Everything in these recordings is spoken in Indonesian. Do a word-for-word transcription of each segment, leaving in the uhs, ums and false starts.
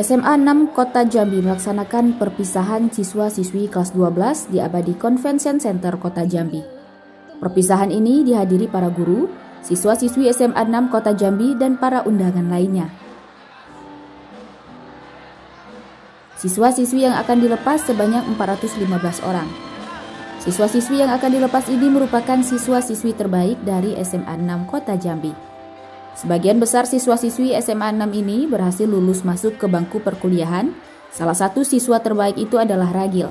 S M A enam Kota Jambi melaksanakan perpisahan siswa-siswi kelas dua belas di Abadi Convention Center Kota Jambi. Perpisahan ini dihadiri para guru, siswa-siswi S M A enam Kota Jambi, dan para undangan lainnya. Siswa-siswi yang akan dilepas sebanyak empat ratus lima belas orang. Siswa-siswi yang akan dilepas ini merupakan siswa-siswi terbaik dari S M A enam Kota Jambi. Sebagian besar siswa-siswi S M A enam ini berhasil lulus masuk ke bangku perkuliahan. Salah satu siswa terbaik itu adalah Ragil.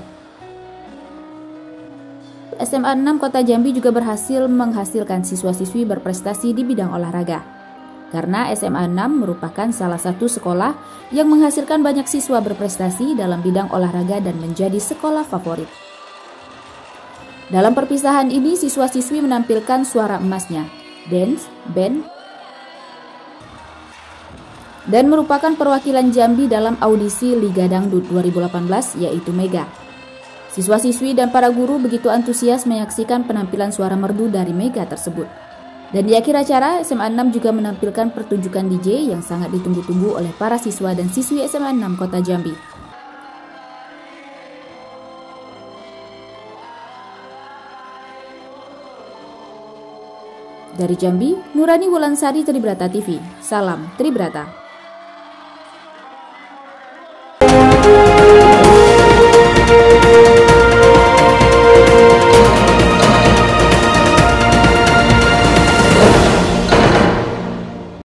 S M A enam Kota Jambi juga berhasil menghasilkan siswa-siswi berprestasi di bidang olahraga. Karena S M A enam merupakan salah satu sekolah yang menghasilkan banyak siswa berprestasi dalam bidang olahraga dan menjadi sekolah favorit. Dalam perpisahan ini, siswa-siswi menampilkan suara emasnya, dance, band, dan merupakan perwakilan Jambi dalam audisi Liga Dangdut dua ribu delapan belas, yaitu Mega. Siswa-siswi dan para guru begitu antusias menyaksikan penampilan suara merdu dari Mega tersebut. Dan di akhir acara, S M A enam juga menampilkan pertunjukan D J yang sangat ditunggu-tunggu oleh para siswa dan siswi S M A enam Kota Jambi. Dari Jambi, Nurani Wulansari, Tribrata T V. Salam Tribrata.